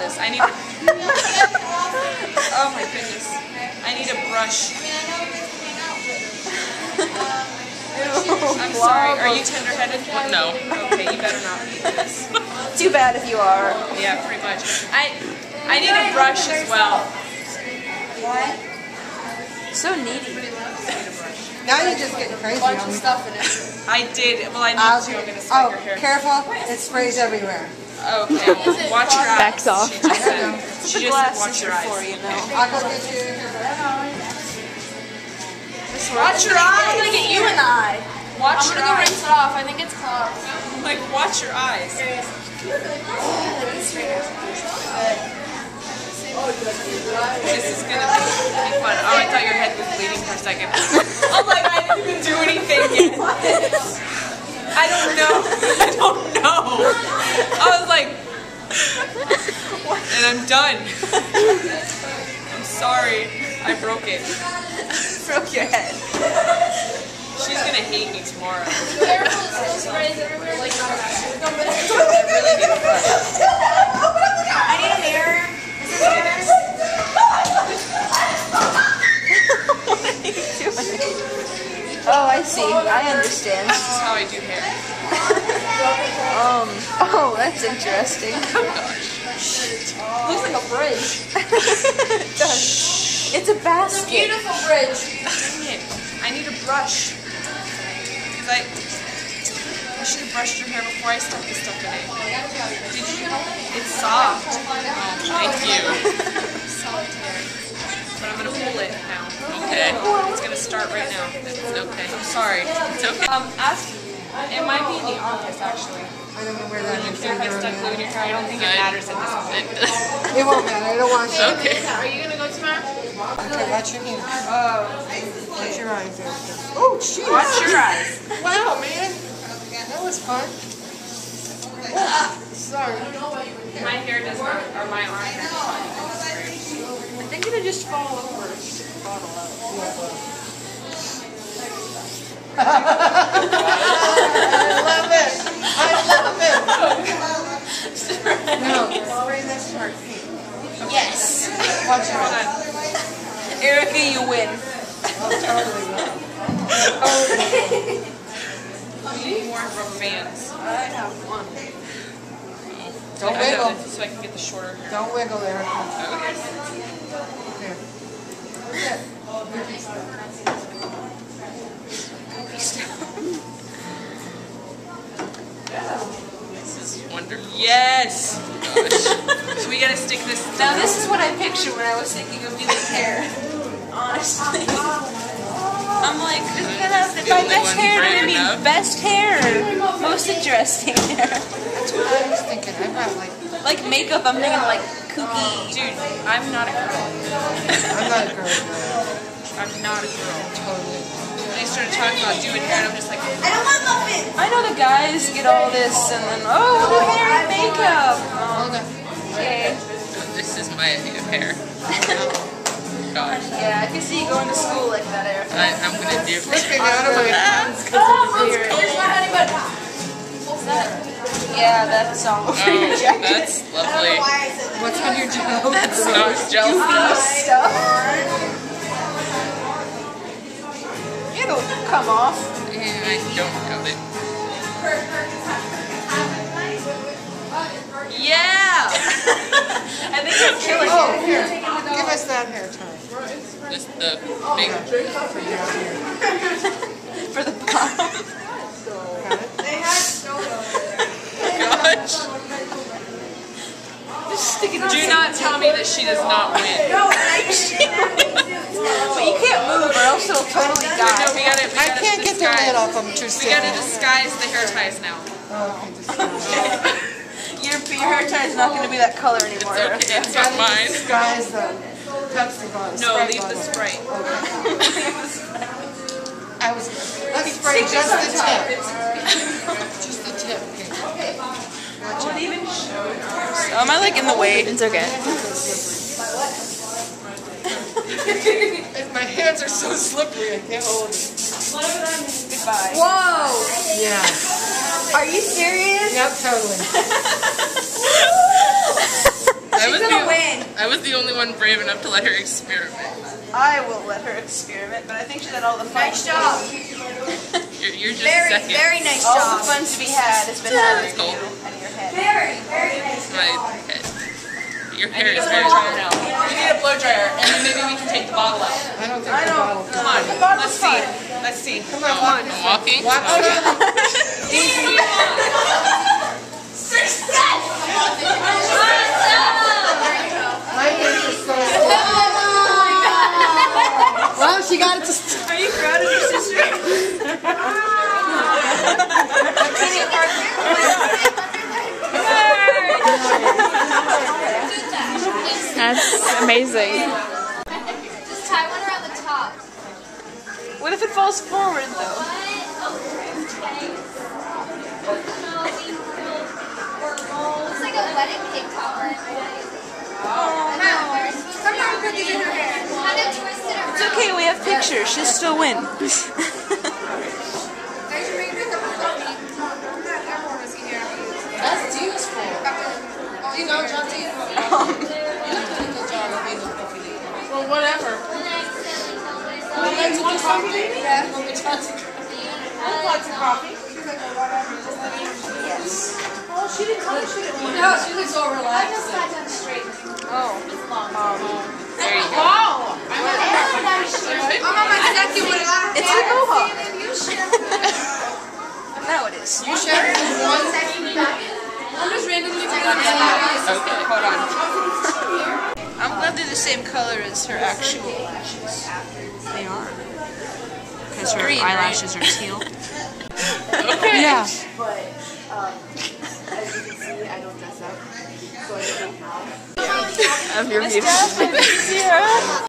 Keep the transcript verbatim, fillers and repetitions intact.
this. I need a... Oh my goodness. I need a brush. I'm sorry. Are you tender-headed? Well, no. Okay, you better not be this. Too bad if you are. Yeah, pretty much. I I need a brush as well. What? So needy. Now you're just getting crazy. Bunch of stuff in it. I did. Well, I need I'll, to. I'm gonna spike oh, her hair. careful! It sprays everywhere. Okay. Well, watch your eyes. Backs off. She just said. She just said, watch your eyes. For, you know. I'll go get you. Watch your eyes. I'm gonna get you an eye. Watch I'm your gonna go eyes. rinse it off. I think it's clogged. Like, watch your eyes. This is gonna be, be fun. Oh, I thought your head was bleeding for a second. I'm like, I didn't even do anything yet. I don't know. I don't know. I was like, and I'm done. I'm sorry. I broke it. Broke your head. She's gonna hate me tomorrow. Careful, it sprays everywhere. Like, I really need a brush. I need a mirror. Is there mirrors? What are you doing? Oh, I see. I understand. This is how I do hair. Um. Oh, that's interesting. Oh gosh. Looks like a bridge. It does. It's a basket. It's a beautiful bridge. Dang it. I need a brush. Cause I, I should have brushed your hair before I stuck this stuff in it. Did you? It's soft. Oh, thank you. Solitaire. But I'm gonna pull it now. Okay. It's gonna start right now. It's okay. I'm sorry. It's okay. Um, ask. It might be in the office actually. I don't know where that is. If I stuck glue in your hair, I don't think it matters at this point. It won't matter. I don't want you. Okay. Are you gonna go tomorrow? Okay, watch your hands. Oh. Watch your eyes. Oh, jeez. Watch your eyes. Wow, man. That was fun. Sorry. My hair does not, or my arm hair does not. I think it'll just fall over if you took the bottle out. I love it. I love it. No, spray this part pink. Yes. Watch your eyes. Erica, you win. Oh, totally will. We need more rubber bands. I have one. Don't I wiggle. know, so I can get the shorter hair. Don't wiggle, Erica. Okay. Here. This is wonderful. Yes! Gosh. So we gotta stick this. Now this is what I pictured when I was thinking of doing hair. Honestly. I'm like, this is gonna have my best hair gonna be best hair. Most interesting hair. That's what I was thinking. I brought like... Like makeup, I'm thinking like kooky. Dude, I'm not a girl. I'm not a girl. I'm not a girl. Totally. When they started talking about doing hair, and I'm just like, I don't want muffins. I know the guys get all this and then, oh, do hair and makeup. Hold on. Okay. this is my hair. Gosh. Yeah, I can see you going to school like that, Erica. I, I'm gonna do Slipping out of my hands because Oh, it's weird. there's my honey bun. What's that? Yeah, that's all over your Oh, jacket. that's lovely. What's on your jacket? That's not gel Stuff. It'll come off. Yeah, I don't doubt it. Yeah! I think you're killing Oh, it. here. Give us that hair tie. Just the big. For the bottom. Got it? They had snow Gosh. Just stick it on. Do not tell me that she does not win. No, but you can't move or else it'll totally No, die. we gotta, we I gotta can't get the disguise. lid off. I'm too We stiff. gotta disguise the hair ties now. Oh, okay, disguise. Your, your hair tie is not going to be that color anymore. It's okay, it's not mine. Disguise the Pepsi bottle. No, Sprite leave the bottle. Sprite. I was. Let's spray just the tip. Just the tip. Okay. Watch out. Even oh, am I like in the way? It's okay. My hands are so slippery, I can't hold it. Goodbye. Whoa! Yeah. Are you serious? Yep, totally. That was gonna the, win. I was the only one brave enough to let her experiment. I will let her experiment, but I think she had all the fun. Nice job. You're, you're just Very, second. very nice All job. the fun to be had has been had It's in cold. you and your head. Very, very nice My job. head. Your I hair need is a very blow dryer now. We need a blow dryer, and then maybe we can take the bottle out. I don't think I the know. bottle. Come on. The bottle's Let's see. fine. Let's see. Come on, come on. I'm walking. Walk Oh, over. My face is so cool. Well, she got it to. Are you proud of your sister? That's amazing. Just tie one around the top. What if it falls forward though? Looks like a wedding cake topper. Oh, no. Somehow put these in her hair. Kind of twisted around. It's okay, we have pictures. She'll still win. That's Dina's fault. Do you know, John T? You did a good job of being a coffee lady. Well, whatever. Well, you want coffee, baby? Yeah. Want me to try to lots of coffee? Yes. Oh, she didn't tell me she didn't want it. No, she looks so relaxed. I just got done straight. Oh. Um, there you go. Wow! I'm exactly what I it's a mohawk. You share. Now it is. You share it in one second. I'm just randomly taking it. Okay, hold on. I'm glad they're the same color as her actual lashes. They are. Because her Green, eyelashes are teal. Okay. Yeah. But um, as you can see, I don't dress up, so I don't know how. Of your view.